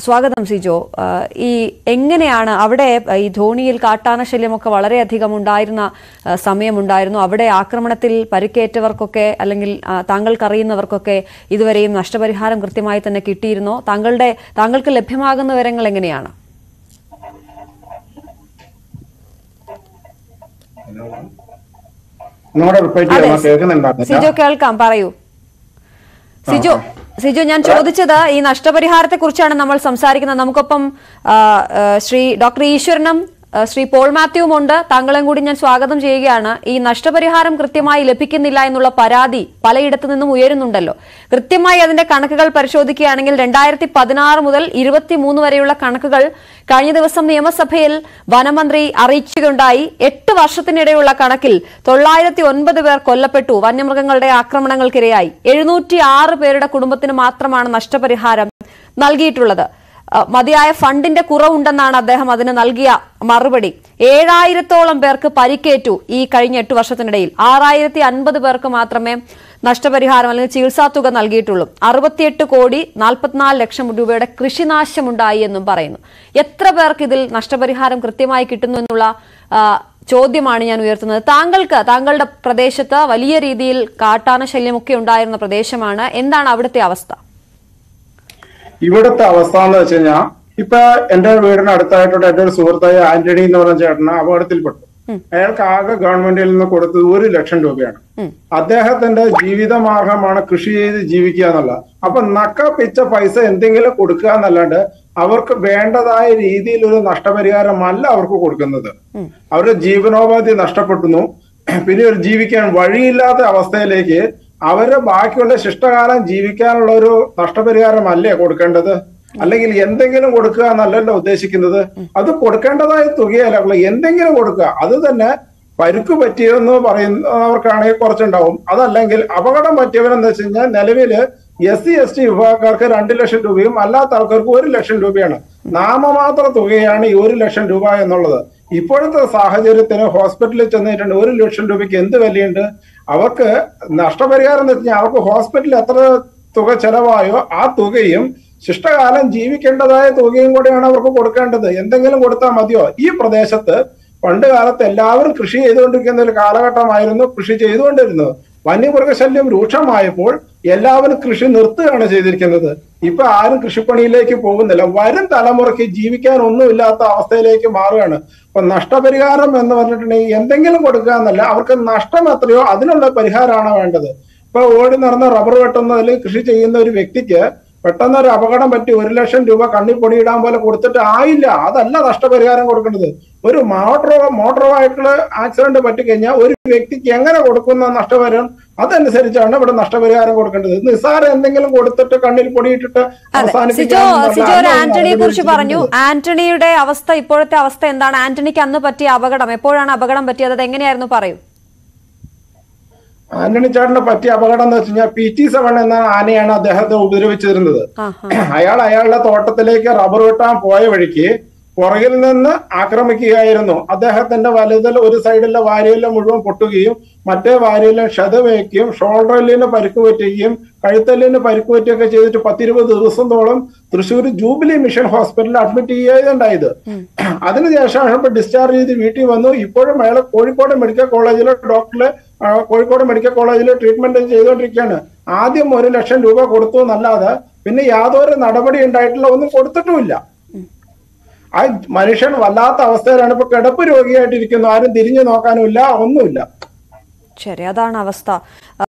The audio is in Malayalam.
സ്വാഗതം സിജോ. ഈ എങ്ങനെയാണ് അവിടെ ഈ ധോണിയിൽ കാട്ടാന ശല്യമൊക്കെ വളരെയധികം ഉണ്ടായിരുന്ന സമയമുണ്ടായിരുന്നു. അവിടെ ആക്രമണത്തിൽ പരിക്കേറ്റവർക്കൊക്കെ അല്ലെങ്കിൽ താങ്കൾക്കറിയുന്നവർക്കൊക്കെ ഇതുവരെയും നഷ്ടപരിഹാരം കൃത്യമായി തന്നെ കിട്ടിയിരുന്നോ? താങ്കൾക്ക് ലഭ്യമാകുന്ന വിവരങ്ങൾ എങ്ങനെയാണ്? സിജോ കേൾക്കാം, പറയൂ. സിജു, ഞാൻ ചോദിച്ചത് ഈ നഷ്ടപരിഹാരത്തെ കുറിച്ചാണ് നമ്മൾ സംസാരിക്കുന്നത്. നമുക്കൊപ്പം ശ്രീ ഡോക്ടർ ഈശ്വരനും ശ്രീ പോൾ മാത്യുവും ഉണ്ട്. താങ്കളെയും കൂടി ഞാൻ സ്വാഗതം ചെയ്യുകയാണ്. ഈ നഷ്ടപരിഹാരം കൃത്യമായി ലഭിക്കുന്നില്ല എന്നുള്ള പരാതി പലയിടത്തു നിന്നും ഉയരുന്നുണ്ടല്ലോ. കൃത്യമായി അതിന്റെ കണക്കുകൾ പരിശോധിക്കുകയാണെങ്കിൽ 2016 മുതൽ 2023 വരെയുള്ള കണക്കുകൾ കഴിഞ്ഞ ദിവസം നിയമസഭയിൽ വനമന്ത്രി അറിയിക്കുകയുണ്ടായി. 8 വർഷത്തിനിടെയുള്ള കണക്കിൽ 909 പേർ കൊല്ലപ്പെട്ടു വന്യമൃഗങ്ങളുടെ ആക്രമണങ്ങൾക്കിരയായി. 706 പേരുടെ കുടുംബത്തിന് മാത്രമാണ് നഷ്ടപരിഹാരം നൽകിയിട്ടുള്ളത്. മതിയായ ഫണ്ടിന്റെ കുറവുണ്ടെന്നാണ് അദ്ദേഹം അതിന് നൽകിയ മറുപടി. 7000-ഓളം പേർക്ക് പരിക്കേറ്റു ഈ കഴിഞ്ഞ 8 വർഷത്തിനിടയിൽ. 6050 പേർക്ക് മാത്രമേ നഷ്ടപരിഹാരം അല്ലെങ്കിൽ ചികിത്സാ തുക നൽകിയിട്ടുള്ളൂ. 68,44,00,000 രൂപയുടെ കൃഷിനാശമുണ്ടായി എന്നും പറയുന്നു. എത്ര പേർക്ക് ഇതിൽ നഷ്ടപരിഹാരം കൃത്യമായി കിട്ടുന്നു എന്നുള്ള ചോദ്യമാണ് ഞാൻ ഉയർത്തുന്നത്. താങ്കളുടെ പ്രദേശത്ത് വലിയ രീതിയിൽ കാട്ടാന ശല്യമൊക്കെ ഉണ്ടായിരുന്ന പ്രദേശമാണ്. എന്താണ് അവിടുത്തെ അവസ്ഥ? ഇവിടുത്തെ അവസ്ഥ എന്ന് വെച്ച് കഴിഞ്ഞാൽ ഇപ്പൊ എന്റെ വീടിന് അടുത്തായിട്ടുള്ള എന്റെ ഒരു സുഹൃത്തായ ആന്റണി എന്ന് പറഞ്ഞ ചേട്ടന് അപകടത്തിൽപ്പെട്ടു. അയാൾക്ക് ആകെ ഗവൺമെന്റിൽ നിന്ന് കൊടുത്തത് 1 ലക്ഷം രൂപയാണ്. അദ്ദേഹത്തിന്റെ ജീവിതമാർഗമാണ് കൃഷി ചെയ്ത് ജീവിക്കുക എന്നുള്ളത്. അപ്പൊ നക്ക പിച്ച പൈസ എന്തെങ്കിലും കൊടുക്കുക എന്നല്ലാണ്ട് അവർക്ക് വേണ്ടതായ രീതിയിൽ ഒരു നഷ്ടപരിഹാരമല്ല അവർക്ക് കൊടുക്കുന്നത്. അവരുടെ ജീവനോപാധി നഷ്ടപ്പെടുന്നു. പിന്നെ ഒരു ജീവിക്കാൻ വഴിയില്ലാത്ത അവസ്ഥയിലേക്ക് അവര് ബാക്കിയുള്ള ശിഷ്ടകാലം ജീവിക്കാനുള്ള ഒരു നഷ്ടപരിഹാരമല്ലേ കൊടുക്കേണ്ടത്? അല്ലെങ്കിൽ എന്തെങ്കിലും കൊടുക്കുക എന്നല്ലല്ലോ ഉദ്ദേശിക്കുന്നത്. അത് കൊടുക്കേണ്ടതായ തുകയല്ല, എന്തെങ്കിലും കൊടുക്കുക. അത് തന്നെ പരുക്ക് പറ്റിയെന്ന് പറയുന്നവർക്കാണെങ്കിൽ കുറച്ചുണ്ടാവും. അതല്ലെങ്കിൽ അപകടം പറ്റിയവരെന്ന് വെച്ച് കഴിഞ്ഞാൽ നിലവില് SC/ST വിഭാഗക്കാർക്ക് 2 ലക്ഷം രൂപയും അല്ലാത്ത ആൾക്കാർക്ക് 1 ലക്ഷം രൂപയാണ്. നാമമാത്ര തുകയാണ് ഈ 1 ലക്ഷം രൂപ എന്നുള്ളത്. ഇപ്പോഴത്തെ സാഹചര്യത്തിന് ഹോസ്പിറ്റലിൽ ചെന്നിട്ടുണ്ട് 1 ലക്ഷം രൂപയ്ക്ക് എന്ത് വിലയുണ്ട്? അവർക്ക് നഷ്ടപരിഹാരം എന്ന് വെച്ചാൽ അവർക്ക് ഹോസ്പിറ്റലിൽ എത്ര തുക ചെലവായോ ആ തുകയും ശിഷ്ടകാലം ജീവിക്കേണ്ടതായ തുകയും കൂടെയാണ് അവർക്ക് കൊടുക്കേണ്ടത്. എന്തെങ്കിലും കൊടുത്താൽ മതിയോ? ഈ പ്രദേശത്ത് പണ്ട് കാലത്ത് എല്ലാവരും കൃഷി ചെയ്തുകൊണ്ടിരിക്കുന്ന ഒരു കാലഘട്ടമായിരുന്നു. കൃഷി ചെയ്തുകൊണ്ടിരുന്നത്. വന്യമൃഗശല്യം രൂക്ഷമായപ്പോൾ എല്ലാവരും കൃഷി നിർത്തുകയാണ് ചെയ്തിരിക്കുന്നത്. ഇപ്പൊ ആരും കൃഷിപ്പണിയിലേക്ക് പോകുന്നില്ല. വരും തലമുറയ്ക്ക് ജീവിക്കാൻ ഒന്നുമില്ലാത്ത അവസ്ഥയിലേക്ക് മാറുകയാണ്. അപ്പൊ നഷ്ടപരിഹാരം എന്ന് പറഞ്ഞിട്ടുണ്ടെങ്കിൽ എന്തെങ്കിലും കൊടുക്കുക എന്നല്ല, അവർക്ക് നഷ്ടം എത്രയോ അതിനുള്ള പരിഹാരമാണ് വേണ്ടത്. ഇപ്പൊ ഓടി നടന്ന റബ്ബർ വെട്ടുന്നതിൽ കൃഷി ചെയ്യുന്ന ഒരു വ്യക്തിക്ക് പെട്ടെന്ന് ഒരു അപകടം പറ്റി 1 ലക്ഷം രൂപ കണ്ണി പൊടിയിടാൻ പോലെ കൊടുത്തിട്ട് ആയില്ല. അതല്ല നഷ്ടപരിഹാരം കൊടുക്കേണ്ടത്. ഒരു മോട്ടോർ വെഹിക്കിൾ ആക്സിഡന്റ് പറ്റിക്കഴിഞ്ഞാൽ ഒരു വ്യക്തിക്ക് എങ്ങനെ കൊടുക്കുന്ന നഷ്ടപരിഹാരം അതനുസരിച്ചാണ് ഇവിടെ നഷ്ടപരിഹാരം കൊടുക്കേണ്ടത്. നിസ്സാരം എന്തെങ്കിലും കൊടുത്തിട്ട് കണ്ണിൽ പൊടിയിട്ടിട്ട് ആന്റണിയെ കുറിച്ച് പറഞ്ഞു. ആന്റണിയുടെ അവസ്ഥ, ഇപ്പോഴത്തെ അവസ്ഥ എന്താണ്? ആന്റണിക്ക് അന്ന് പറ്റിയ അപകടം, എപ്പോഴാണ് അപകടം പറ്റിയത്? അത് എങ്ങനെയായിരുന്നു, പറയൂ. ആന്റണി ചേട്ടനെ പറ്റിയ അപകടം എന്ന് വെച്ച് കഴിഞ്ഞാൽ PT7 എന്ന ആനയാണ് അദ്ദേഹത്തെ ഉപദ്രവിച്ചിരുന്നത്. അയാളുടെ തോട്ടത്തിലേക്ക് റബ്ബർ വെട്ടാൻ പോയ വഴിക്ക് പുറകിൽ നിന്ന് ആക്രമിക്കുകയായിരുന്നു. അദ്ദേഹത്തിന്റെ വലുതിൽ ഒരു സൈഡിലെ വാരിയെല്ലാം മുഴുവൻ പൊട്ടുകയും മറ്റേ വാരിയെല്ലാം ക്ഷതമേക്കുകയും ഷോൾഡറിന് പരിക്ക് പറ്റുകയും കഴുത്തല്ലിന് പരിക്ക് പറ്റുകയൊക്കെ ചെയ്തിട്ട് 10-20 ദിവസത്തോളം തൃശ്ശൂർ ജൂബിലി മിഷൻ ഹോസ്പിറ്റലിൽ അഡ്മിറ്റ് ചെയ്യുകയുണ്ടായത്. അതിനുശേഷമാണ് ഇപ്പൊ ഡിസ്ചാർജ് ചെയ്ത് വീട്ടിൽ വന്നു. ഇപ്പോഴും അയാൾ കോഴിക്കോട് മെഡിക്കൽ കോളേജിലെ കോഴിക്കോട് മെഡിക്കൽ കോളേജിൽ ട്രീറ്റ്മെന്റ് ചെയ്തുകൊണ്ടിരിക്കുകയാണ്. ആദ്യം 1 ലക്ഷം രൂപ കൊടുത്തു എന്നല്ലാതെ പിന്നെ യാതൊരു നടപടി ഉണ്ടായിട്ടില്ല, ഒന്നും കൊടുത്തിട്ടുമില്ല. ആ മനുഷ്യൻ വല്ലാത്ത അവസ്ഥയിലാണ്. ഇപ്പൊ കിടപ്പ് രോഗിയായിട്ടിരിക്കുന്നു. ആരും തിരിഞ്ഞു നോക്കാനുമില്ല, ഒന്നുമില്ല. ശരി, അതാണ് അവസ്ഥ.